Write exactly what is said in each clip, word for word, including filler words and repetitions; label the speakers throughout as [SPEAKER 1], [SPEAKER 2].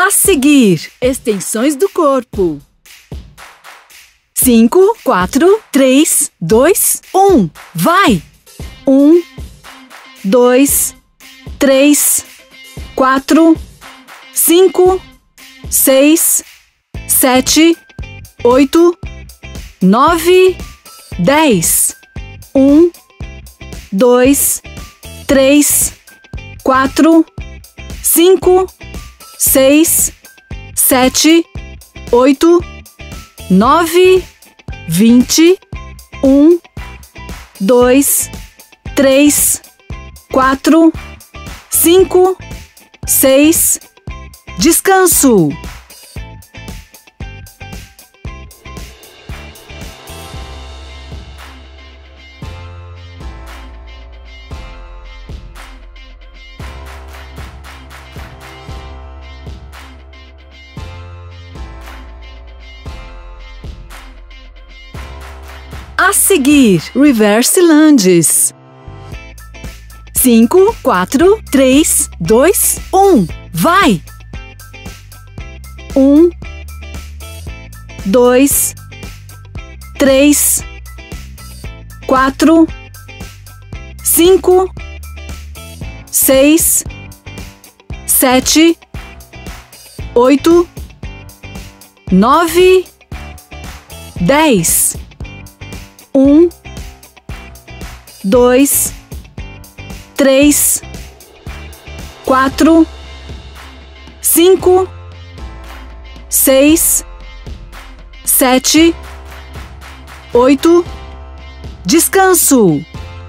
[SPEAKER 1] A seguir, extensões do corpo. Cinco, quatro, três, dois, um. Vai! Um, dois, três, quatro, cinco, seis, sete, oito, nove, dez. Um, dois, três, quatro, cinco, seis, sete, oito, nove, vinte. Um, dois, três, quatro, cinco, seis. Descanso. A seguir, reverse lunges. Cinco, quatro, três, dois, um. Vai! Um, dois, três, quatro, cinco, seis, sete, oito, nove, dez. Um, dois, três, quatro, cinco, seis, sete, oito. Descanso.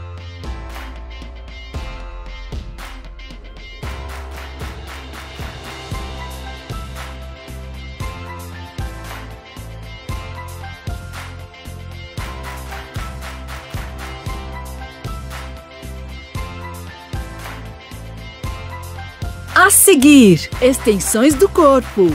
[SPEAKER 1] A seguir, extensões do corpo.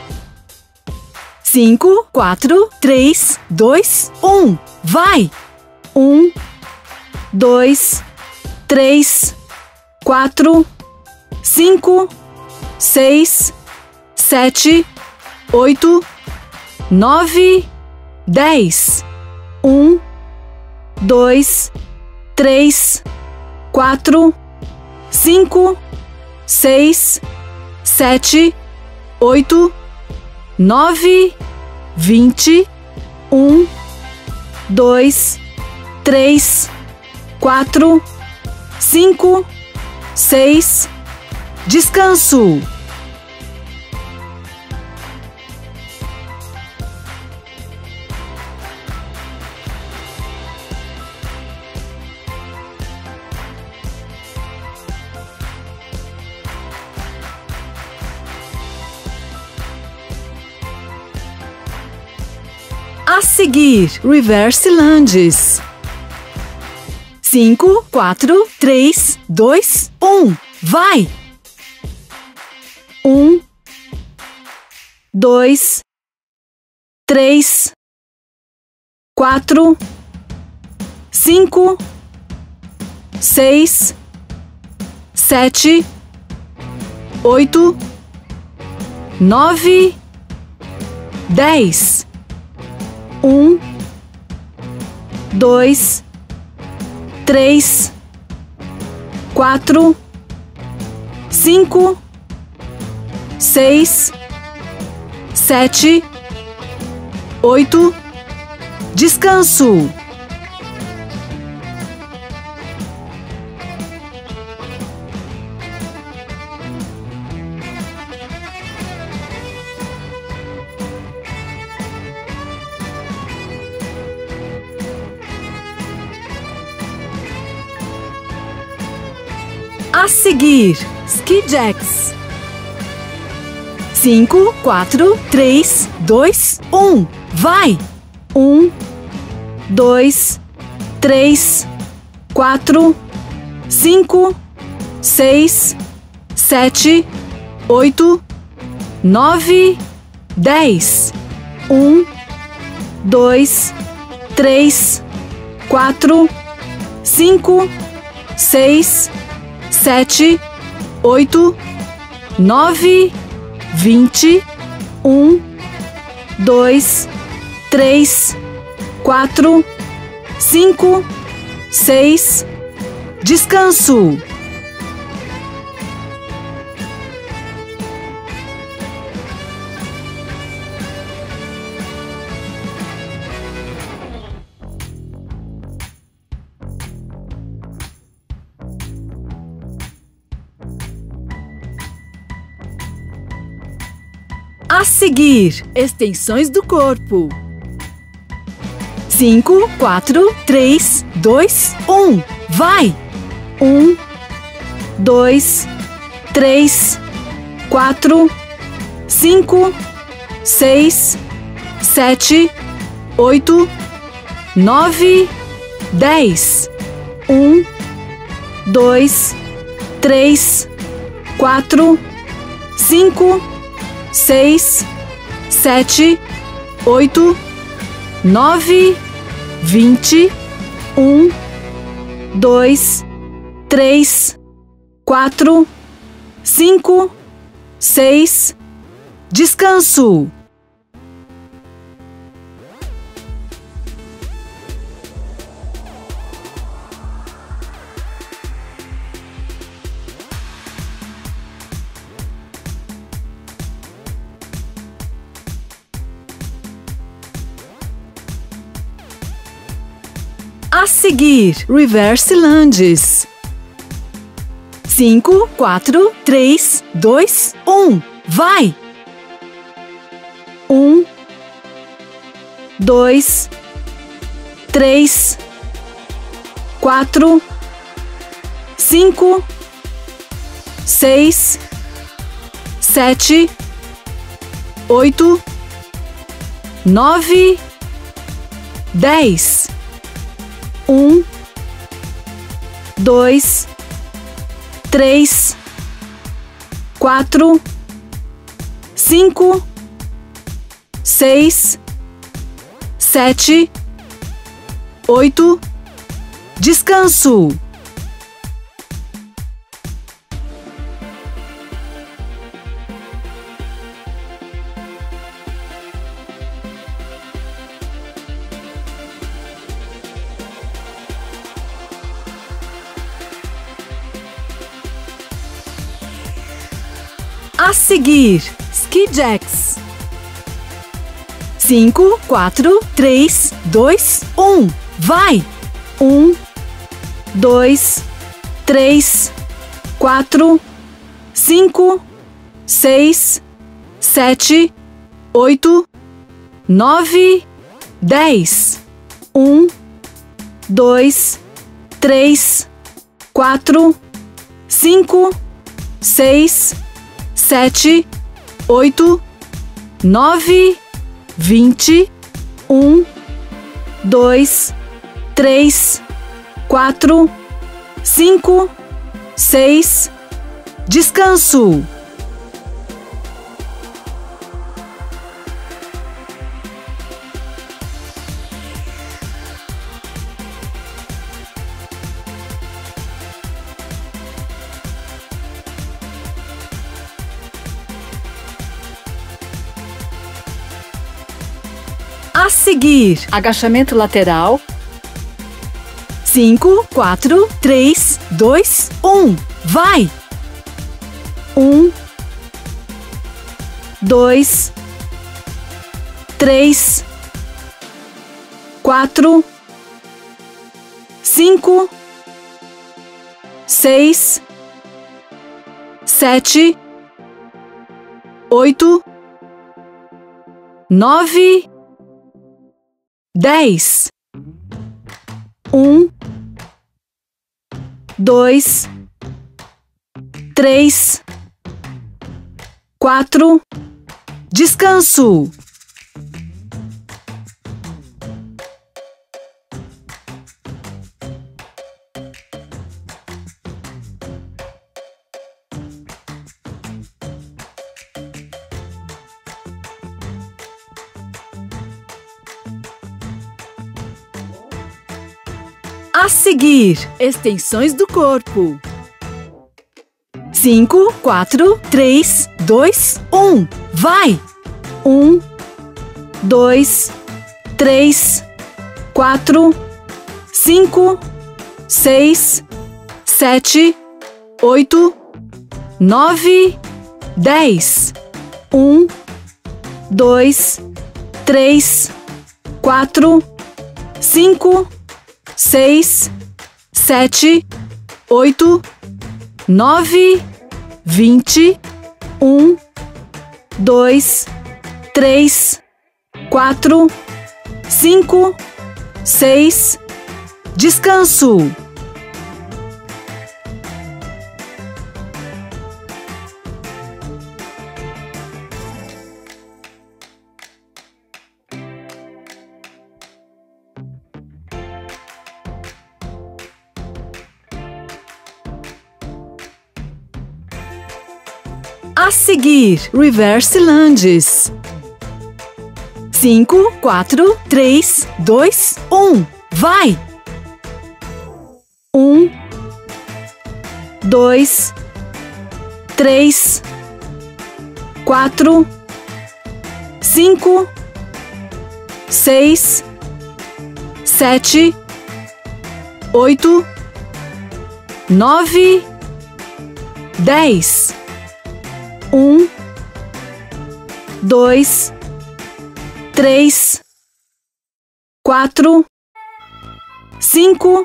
[SPEAKER 1] Cinco, quatro, três, dois, um. Vai! Um, dois, três, quatro, cinco, seis, sete, oito, nove, dez. Um, dois, três, quatro, cinco, seis, sete, oito, nove, vinte. Um, dois, três, quatro, cinco, seis. Descanso. A seguir, reverse lunges. Cinco, quatro, três, dois, um. Vai! Um, dois, três, quatro, cinco, seis, sete, oito, nove, dez. Um, dois, três, quatro, cinco, seis, sete, oito. Descanso. A seguir, ski jacks. Cinco, quatro, três, dois, um. Vai! Um, dois, três, quatro, cinco, seis, sete, oito, nove, dez. Um, dois, três, quatro, cinco, seis, sete, oito, nove, vinte, um, dois, três, quatro, cinco, seis. Descanso. A seguir, extensões do corpo. Cinco, quatro, três, dois, um. Vai! Um, dois, três, quatro, cinco, seis, sete, oito, nove, dez. Um, dois, três, quatro, cinco, seis, sete, oito, nove, vinte, um, dois, três, quatro, cinco, seis. Descanso. A seguir, reverse lunges. Cinco, quatro, três, dois, um. Vai! Um, dois, três, quatro, cinco, seis, sete, oito, nove, dez. Um, dois, três, quatro, cinco, seis, sete, oito. Descanso. A seguir, ski jacks. Cinco, quatro, três, dois, um. Vai! Um, dois, três, quatro, cinco, seis, sete, oito, nove, dez. Um, dois, três, quatro, cinco, seis, sete, oito, nove, vinte, um, dois, três, quatro, cinco, seis. Descanso. A seguir, agachamento lateral. Cinco, quatro, três, dois, um. Vai! Um, dois, três, quatro, cinco, seis, sete, oito, nove, dez. Um, dois, três, quatro. Descanso. A seguir, extensões do corpo. Cinco, quatro, três, dois, um, vai! Um, dois, três, quatro, cinco, seis, sete, oito, nove, dez. Um, dois, três, quatro, cinco, seis, sete, oito, nove, vinte. Um, dois, três, quatro, cinco, seis. Descanso. A seguir, reverse lunges. Cinco, quatro, três, dois, um, vai! Um, dois, três, quatro, cinco, seis, sete, oito, nove, dez. Um, dois, três, quatro, cinco,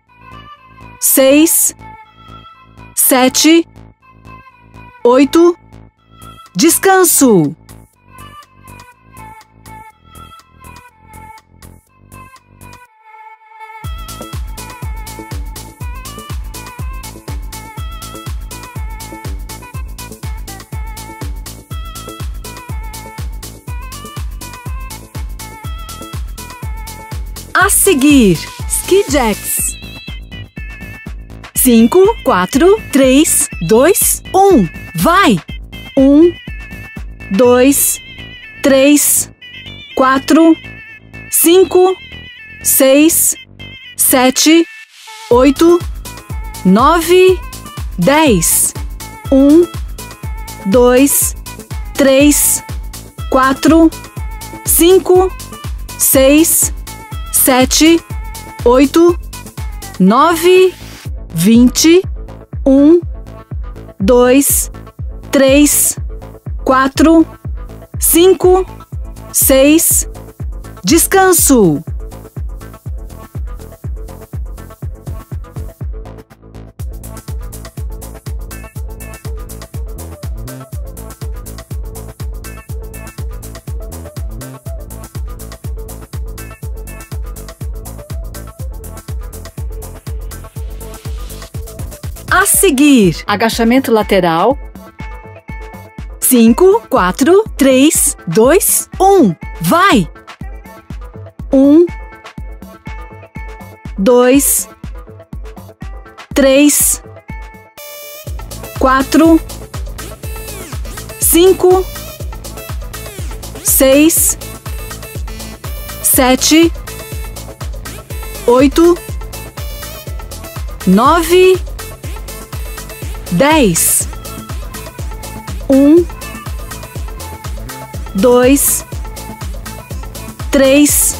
[SPEAKER 1] seis, sete, oito. Descanso. A seguir, ski jacks. Cinco, quatro, três, dois, um, vai! Um, dois, três, quatro, cinco, seis, sete, oito, nove, dez. Um, dois, três, quatro, cinco, seis, sete, oito, nove, vinte. Um, dois, três, quatro, cinco, seis. Descanso. A seguir, agachamento lateral. Cinco, quatro, três, dois, um, vai! Um, dois, três, quatro, cinco, seis, sete, oito, nove, dez. Um, dois, três,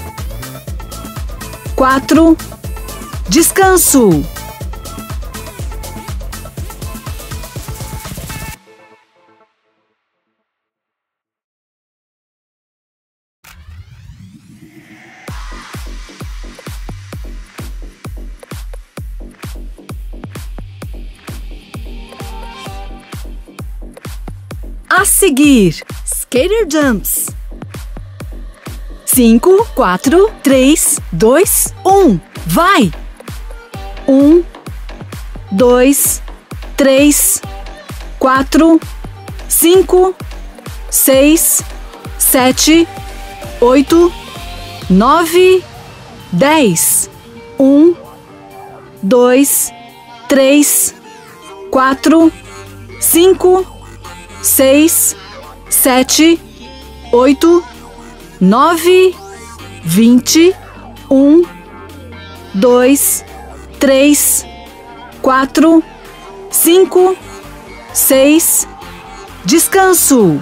[SPEAKER 1] quatro. Descanso. A seguir, skater jumps. Cinco, quatro, três, dois, um, vai! Um, dois, três, quatro, cinco, seis, sete, oito, nove, dez. Um, dois, três, quatro, cinco, seis, sete, oito, nove, vinte. Um, dois, três, quatro, cinco, seis, Descanso.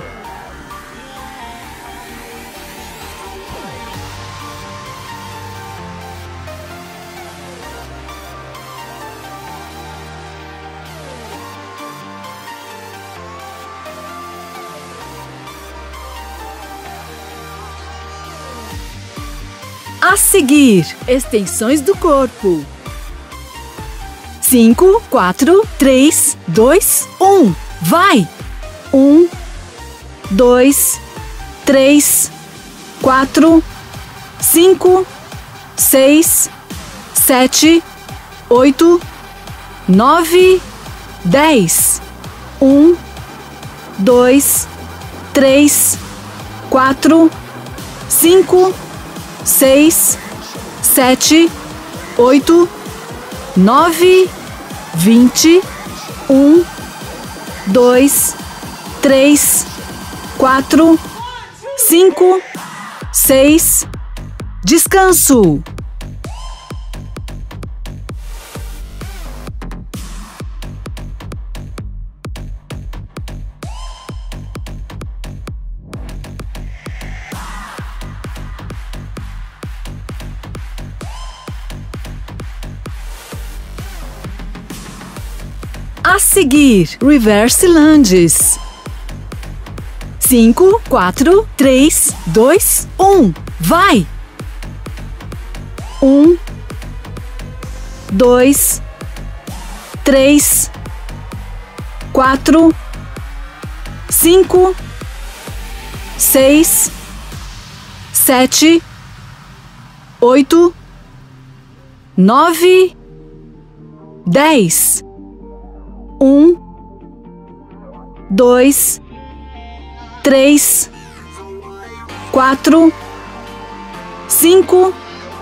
[SPEAKER 1] A seguir, extensões do corpo. Cinco, quatro, três, dois, um. Vai! Um, dois, três, quatro, cinco, seis, sete, oito, nove, dez. Um, dois, três, quatro, cinco, seis, sete, oito, nove, vinte, um, dois, três, quatro, cinco, seis. Descanso. A seguir, reverse lunges. Cinco, quatro, três, dois, um. Vai! Um, dois, três, quatro, cinco, seis, sete, oito, nove, dez. Um, dois, três, quatro, cinco,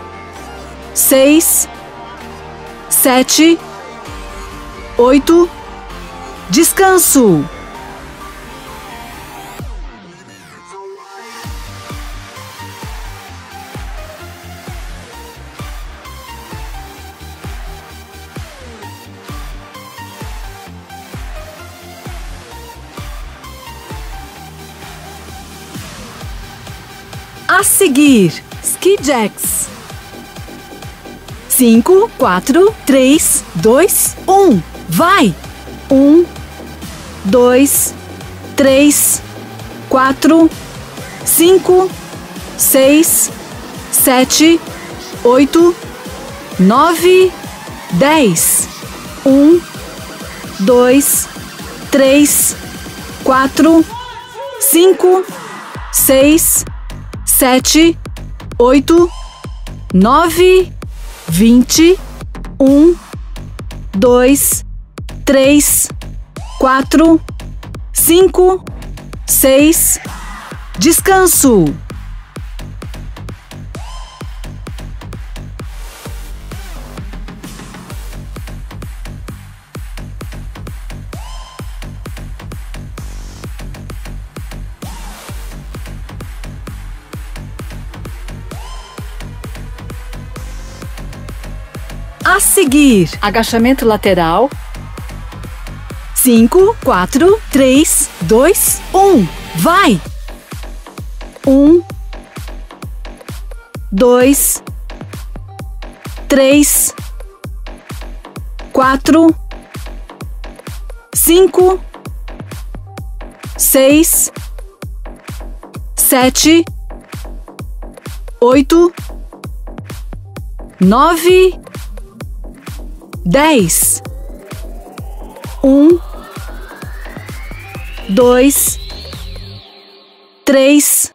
[SPEAKER 1] seis, sete, oito. Descanso. A seguir, ski jacks. Cinco, quatro, três, dois, um. Vai! Um, dois, três, quatro, cinco, seis, sete, oito, nove, dez. Um, dois, três, quatro, cinco, seis, sete, oito, nove, vinte, um, dois, três, quatro, cinco, seis. Descanso. A seguir, agachamento lateral. Cinco, quatro, três, dois, um. Vai! Um, dois, três, quatro, cinco, seis, sete, oito, nove, dez. Um, dois, três,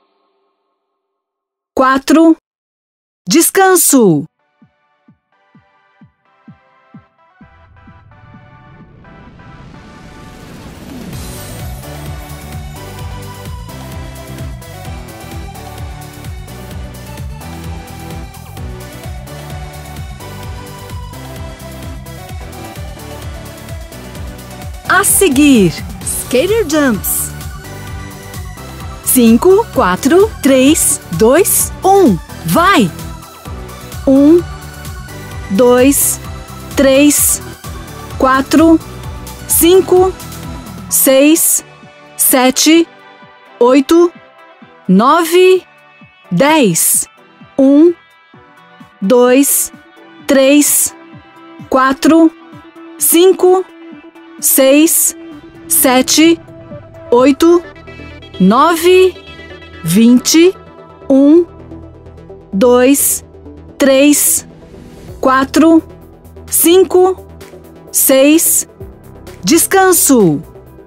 [SPEAKER 1] quatro. Descanso. A seguir, skater jumps. Cinco, quatro, três, dois, um. Vai! Um, dois, três, quatro, cinco, seis, sete, oito, nove, dez. Um, dois, três, quatro, cinco, seis, sete, oito, nove, vinte. Um, dois, três, quatro, cinco, seis. Descanso.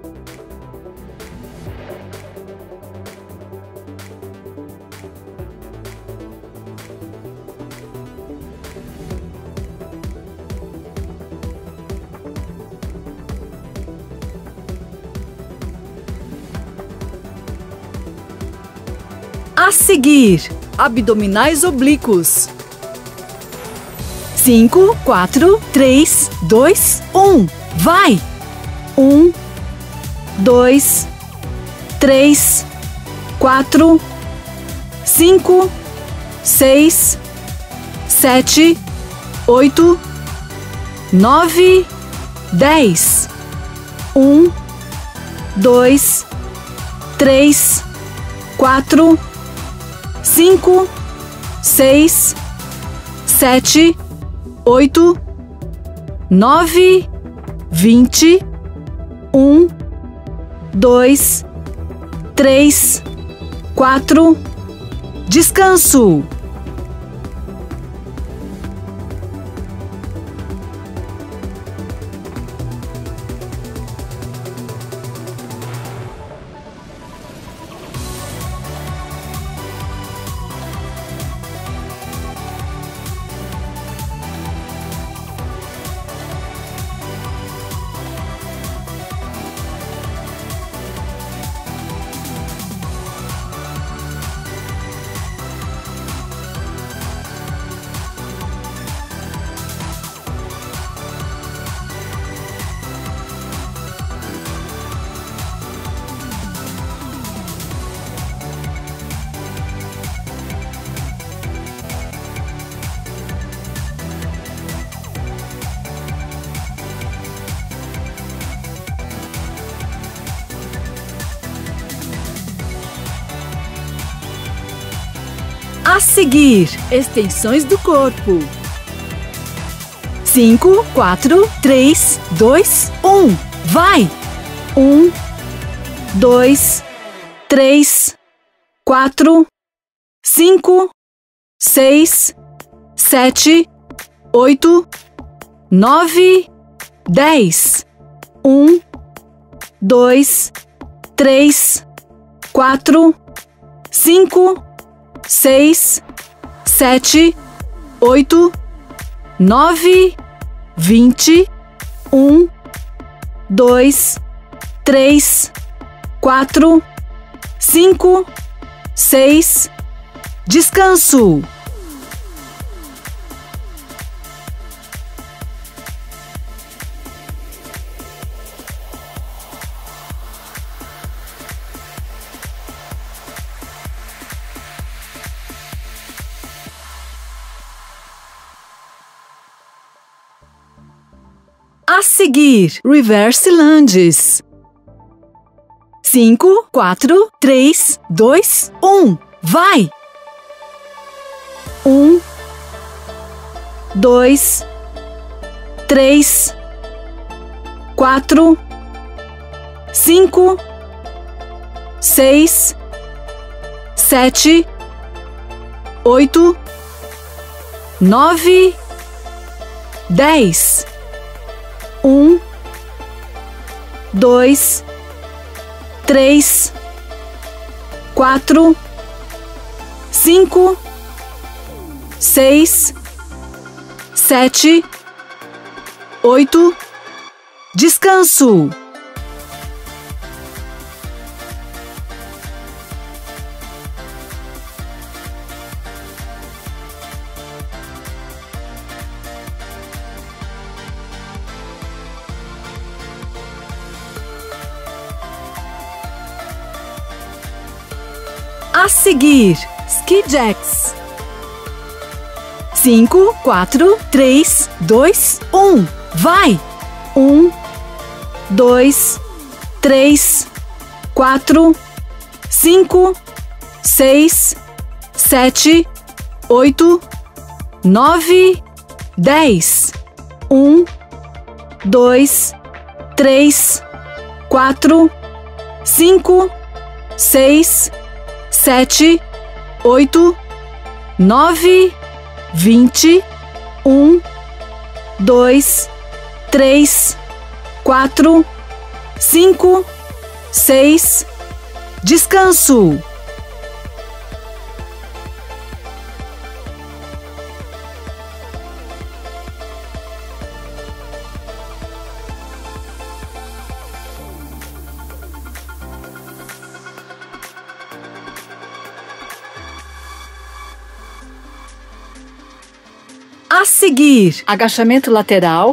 [SPEAKER 1] A seguir, abdominais oblíquos. Cinco, quatro, três, dois, um. Vai! Um, dois, três, quatro, cinco, seis, sete, oito, nove, dez. Um, dois, três, quatro, cinco, seis, sete, oito, nove, vinte. Um, dois, três, quatro. Descanso. A seguir, extensões do corpo. Cinco, quatro, três, dois, um. Vai! Um, dois, três, quatro, cinco, seis, sete, oito, nove, dez. Um, dois, três, quatro, cinco, seis, sete, oito, nove, vinte. Um, dois, três, quatro, cinco, seis. Descanso. A seguir, reverse lunges. Cinco, quatro, três, dois, um. Vai! Um, dois, três, quatro, cinco, seis, sete, oito, nove, dez. Um, dois, três, quatro, cinco, seis, sete, oito. Descanso. A seguir, ski jacks. Cinco, quatro, três, dois, um. Vai! Um, dois, três, quatro, cinco, seis, sete, oito, nove, dez. Um, dois, três, quatro, cinco, seis, sete, oito, nove, vinte. Um, dois, três, quatro, cinco, seis. Descanso. A seguir, agachamento lateral.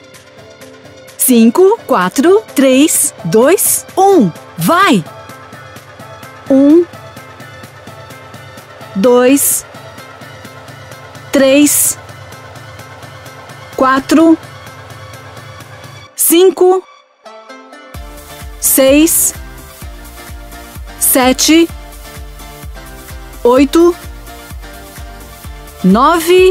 [SPEAKER 1] Cinco, quatro, três, dois, um. Vai! Um, dois, três, quatro, cinco, seis, sete, oito, nove,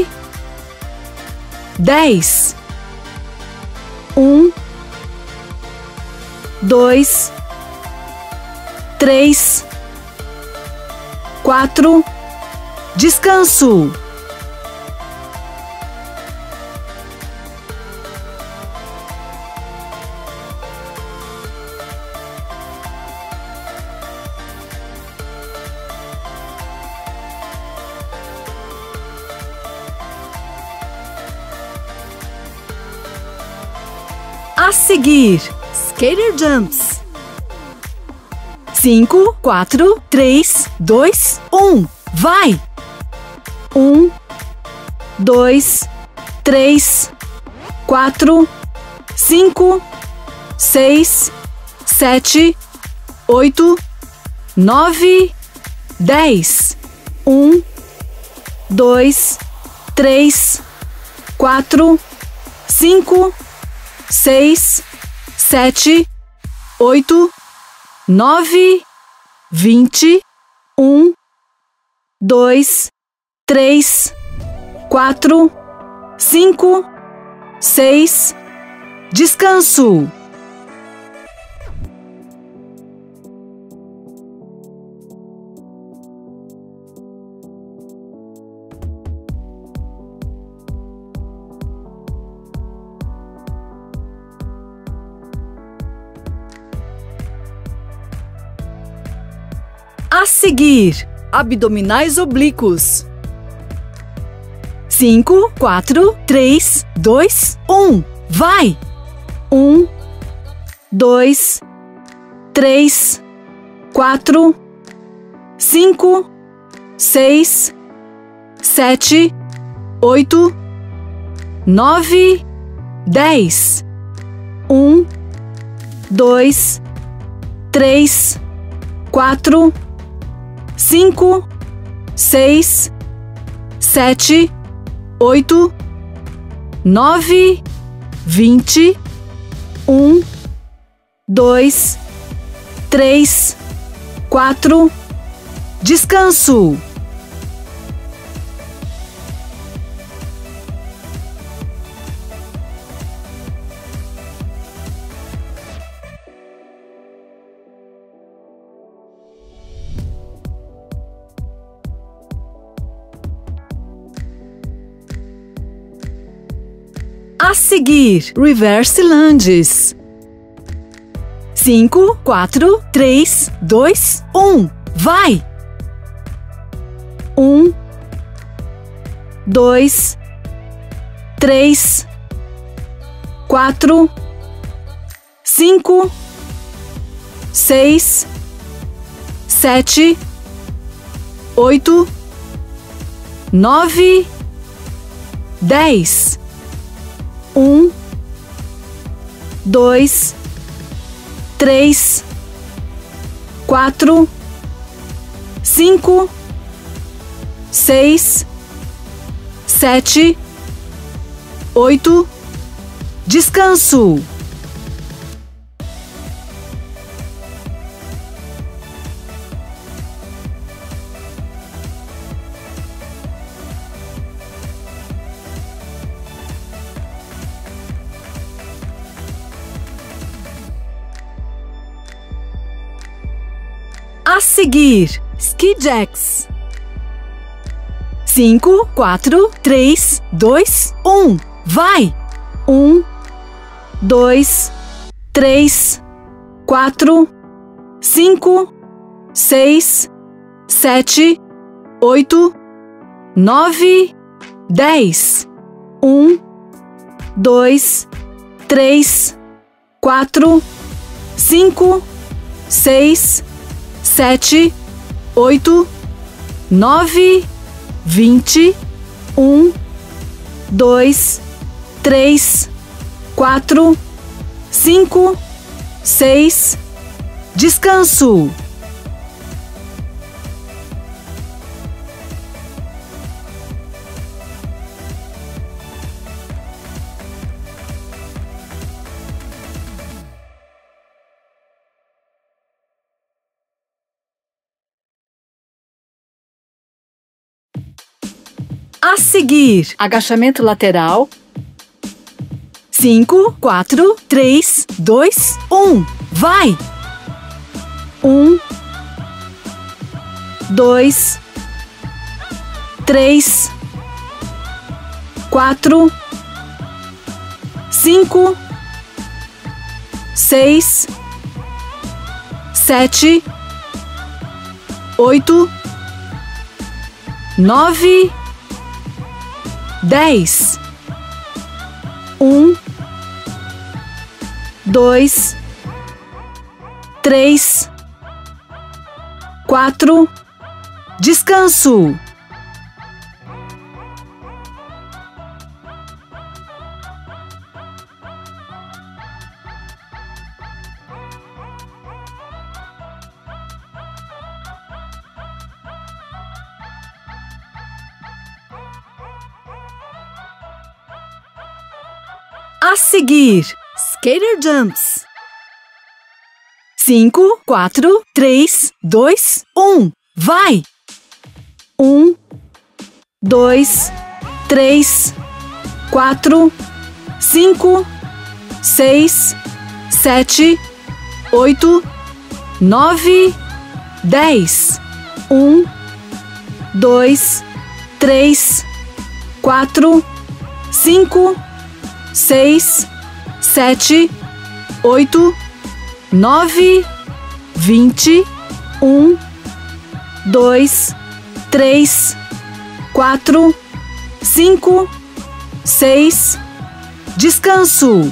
[SPEAKER 1] dez. Um, dois, três, quatro. Descanso. A seguir, skater jumps. Cinco, quatro, três, dois, um. Vai! Um, dois, três, quatro, cinco, seis, sete, oito, nove, dez. Um, dois, três, quatro, cinco, seis, sete, oito, nove, vinte. Um, dois, três, quatro, cinco, seis. Descanso. A seguir, abdominais oblíquos. Cinco, quatro, três, dois, um. Vai! Um, dois, três, quatro, cinco, seis, sete, oito, nove, dez. Um, dois, três, quatro, cinco, seis, sete, oito, nove, vinte. Um, dois, três, quatro. Descanso. A seguir, reverse lunges. Cinco, quatro, três, dois, um. Vai! Um, dois, três, quatro, cinco, seis, sete, oito, nove, dez. Um, dois, três, quatro, cinco, seis, sete, oito. Descanso. A seguir, Ski Jacks. Cinco, quatro, três, dois, um. Vai! Um, dois, três, quatro, cinco, seis, sete, oito, nove, dez. Um, dois, três, quatro, cinco, seis, sete, oito, nove, vinte. Um, dois, três, quatro, cinco, seis. Descanso. A seguir, agachamento lateral. Cinco, quatro, três, dois, um. Vai! Um, dois, três, quatro, cinco, seis, sete, oito, nove, dez. Um, dois, três, quatro. Descanso. A seguir, Skater Jumps. Cinco, quatro, três, dois, um. Vai! Um, dois, três, quatro, cinco, seis, sete, oito, nove, dez. Um, dois, três, quatro, cinco, seis, sete, oito, nove, vinte. Um, dois, três, quatro, cinco, seis. Descanso.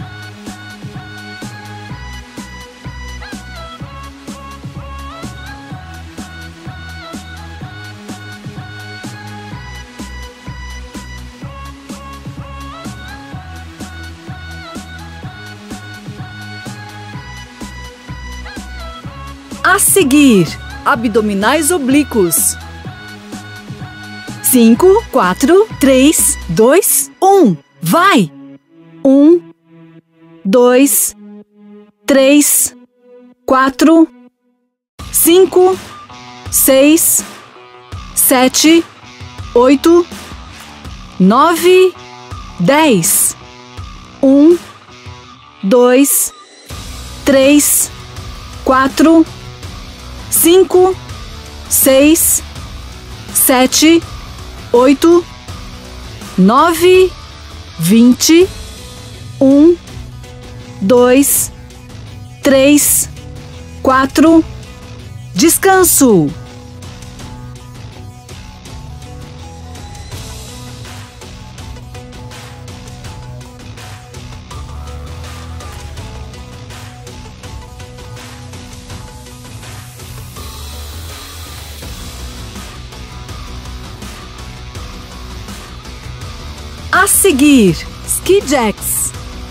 [SPEAKER 1] A seguir, abdominais oblíquos. Cinco, quatro, três, dois, um. Vai! Um, dois, três, quatro, cinco, seis, sete, oito, nove, dez. Um, dois, três, quatro, cinco, seis, sete, oito, nove, vinte. Um, dois, três, quatro. Descanso. A seguir, Ski Jacks.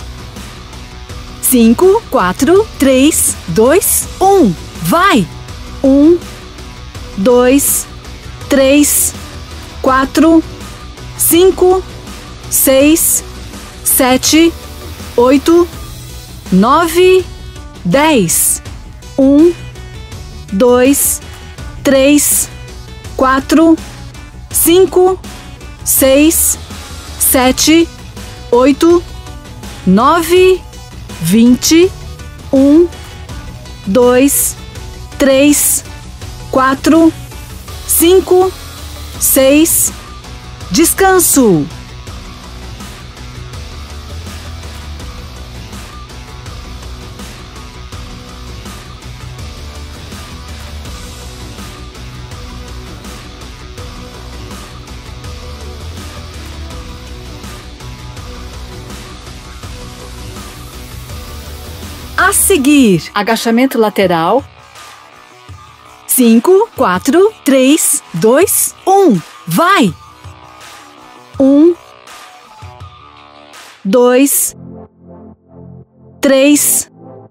[SPEAKER 1] Cinco, quatro, três, dois, um. Vai! Um, dois, três, quatro, cinco, seis, sete, oito, nove, dez. Um, dois, três, quatro, cinco, seis, sete, oito, nove, vinte. Um, dois, três, quatro, cinco, seis. Descanso. A seguir, agachamento lateral. Cinco, quatro, três, dois, um. Vai! Um, dois, três,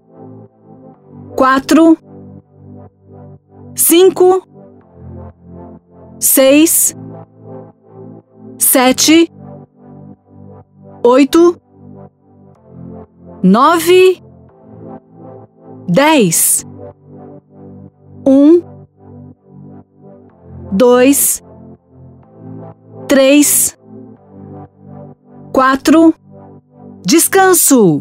[SPEAKER 1] quatro, cinco, seis, sete, oito, nove, dez. Um, dois, três, quatro. Descanso.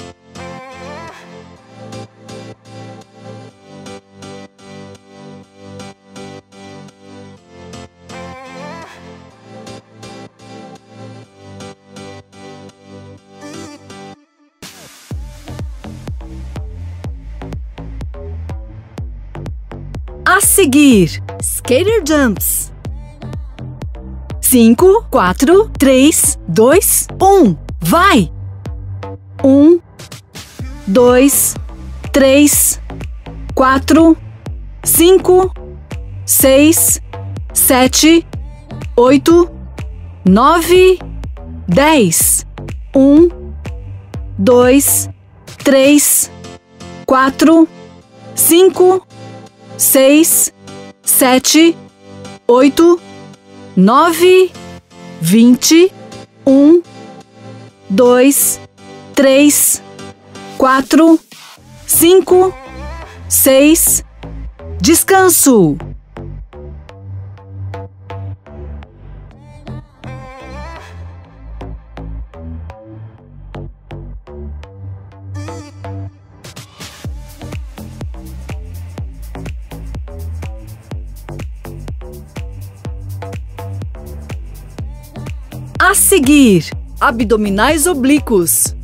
[SPEAKER 1] A seguir, skater jumps. Cinco, quatro, três, dois, um. Vai! Um, dois, três, quatro, cinco, seis, sete, oito, nove, dez. Um, dois, três, quatro, cinco, seis, sete, oito, nove, vinte. Um, dois, três, quatro, cinco, seis. Descanso. A seguir, abdominais oblíquos.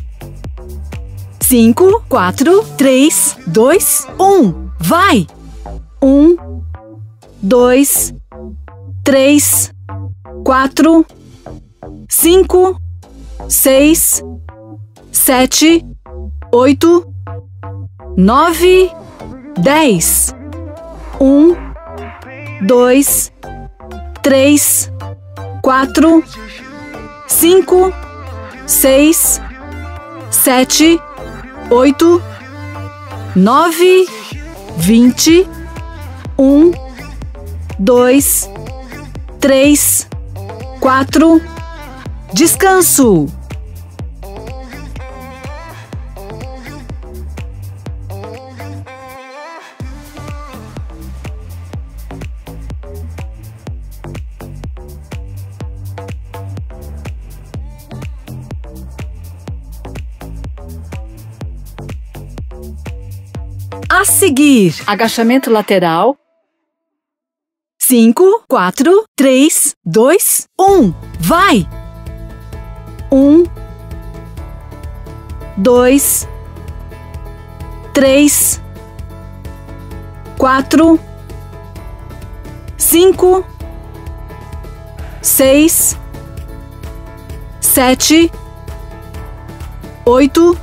[SPEAKER 1] Cinco, quatro, três, dois, um. Vai! Um, dois, três, quatro, cinco, seis, sete, oito, nove, dez. Um, dois, três, quatro, cinco, seis, sete, oito, nove, vinte. Um, dois, três, quatro. Descanso. A seguir, agachamento lateral. Cinco, quatro, três, dois, um. Vai! Um, dois, três, quatro, cinco, seis, sete, oito,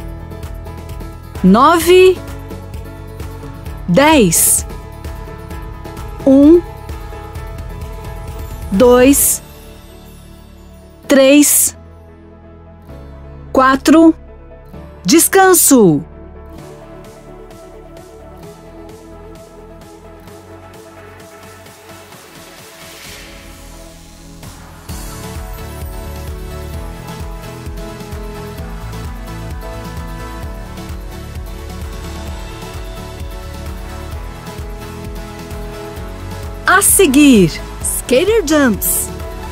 [SPEAKER 1] nove, dez. Um, dois, três, quatro. Descanso. A seguir, skater jumps.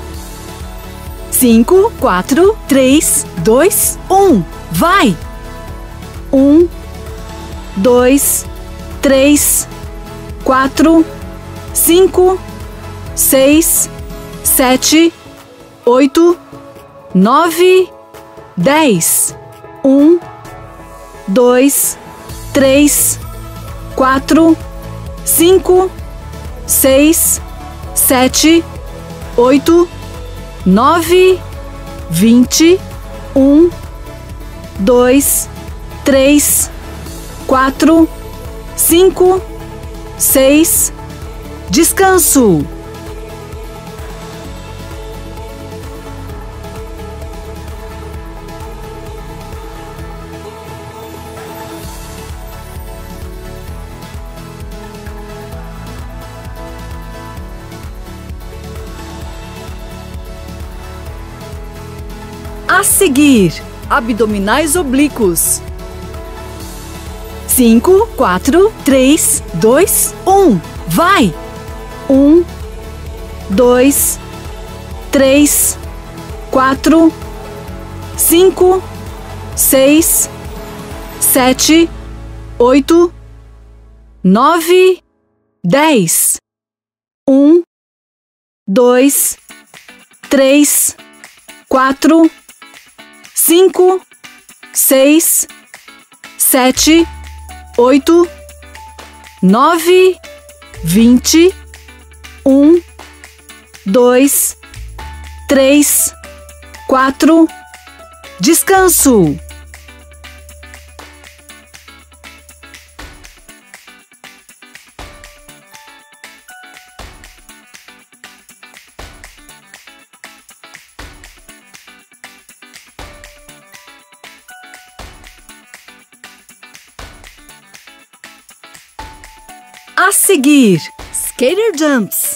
[SPEAKER 1] Cinco, quatro, três, dois, um. Vai! Um, dois, três, quatro, cinco, seis, sete, oito, nove, dez. Um, dois, três, quatro, cinco, seis, sete, oito, nove, vinte. Um, dois, três, quatro, cinco, seis. Descanso. A seguir, abdominais oblíquos. Cinco, quatro, três, dois, um. Vai! Um, dois, três, quatro, cinco, seis, sete, oito, nove, dez. Um, dois, três, quatro, cinco, seis, sete, oito, nove, vinte. Um, dois, três, quatro. Descanso. A seguir, skater jumps.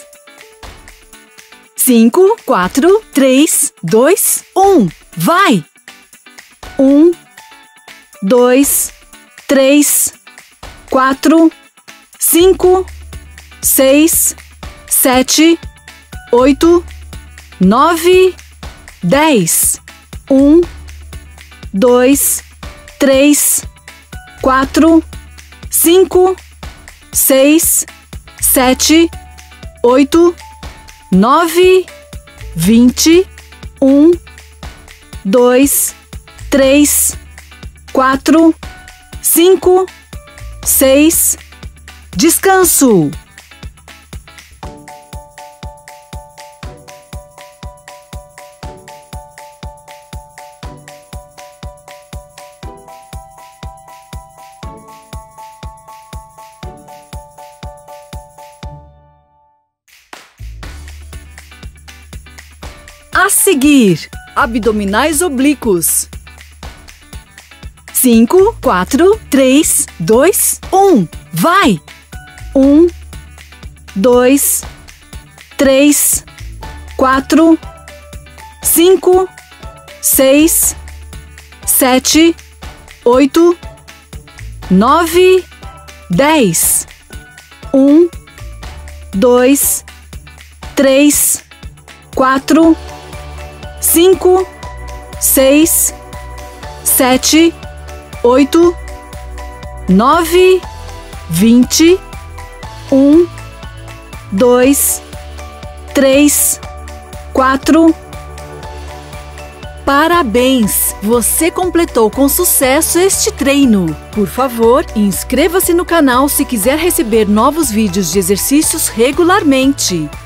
[SPEAKER 1] Cinco, quatro, três, dois, um. Vai! Um, dois, três, quatro, cinco, seis, sete, oito, nove, dez. Um, dois, três, quatro, cinco, seis, sete, oito, nove, vinte. Um, dois, três, quatro, cinco, seis. Descanso. A seguir, abdominais oblíquos. Cinco, quatro, três, dois, um. Vai! Um, dois, três, quatro, cinco, seis, sete, oito, nove, dez. Um, dois, três, quatro, cinco, seis, sete, oito, nove, vinte. Um, dois, três, quatro. Parabéns! Você completou com sucesso este treino. Por favor, inscreva-se no canal se quiser receber novos vídeos de exercícios regularmente.